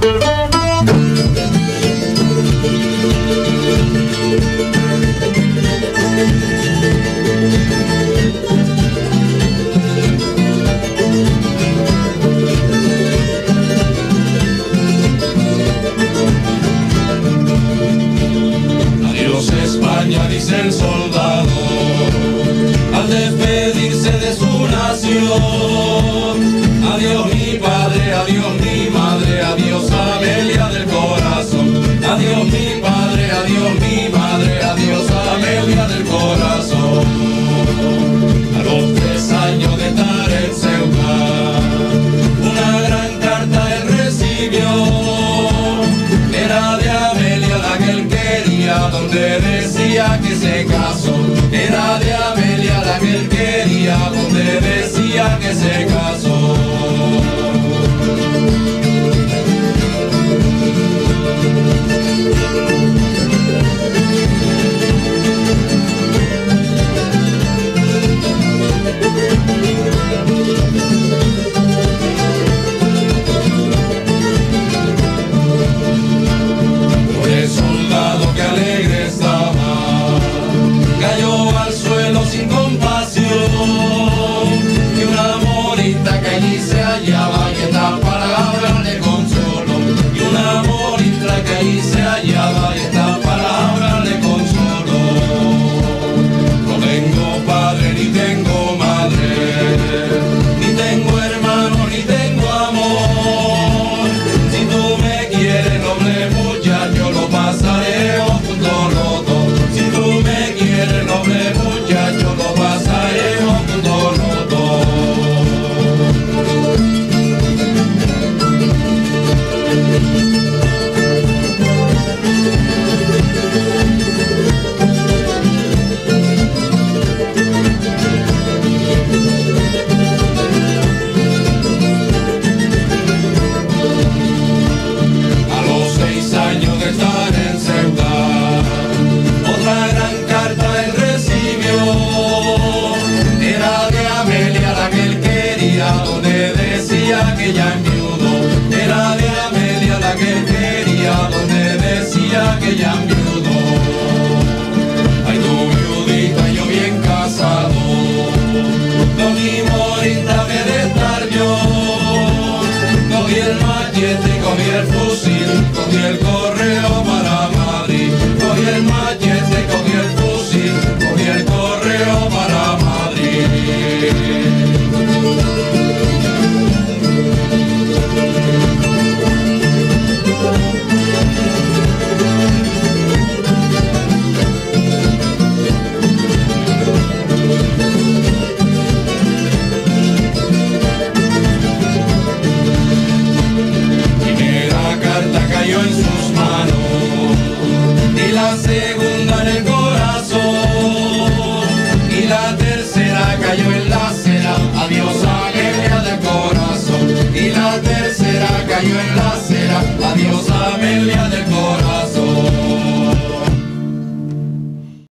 Adiós España, dice el soldado, al despedirse de su nación. Adiós mi padre, adiós mi madre, adiós Amelia del corazón. Adiós mi padre, adiós mi madre, adiós Amelia del corazón. A los 3 años de estar en Ceuta, una gran carta él recibió. Era de Amelia la que él quería, donde decía que se casó. Era de Amelia la que él quería, donde decía que se casó. Por el soldado que alegre estaba, cayó al suelo sin compasión, y una morita que allí se hallaba, y esta palabra le consoló. Y una morita que allí se hallaba, y esta palabra le consoló. No tengo padre ni tengo madre, ni tengo hermano ni tengo amor. Si tú me quieres, noble muchacho, lo pasaremos juntos los dos. Si tú me quieres, noble muchacho, lo pasaremos juntos los dos. A los 6 años de estar en Ceuta, otra gran carta él recibió. Era de Amelia la que él quería, donde decía que ya enviudó. Era de Amelia la que él quería, donde decía que ya enviudó. Ay, tú viudita y yo bien casado, no mi morita me de estar yo. Cogí el machete, cogí el fusil, cogí el correo para Madrid. Cogí el machete, cogí el fusil, cogí el correo para Madrid. Primera carta cayó en sus manos, y la segunda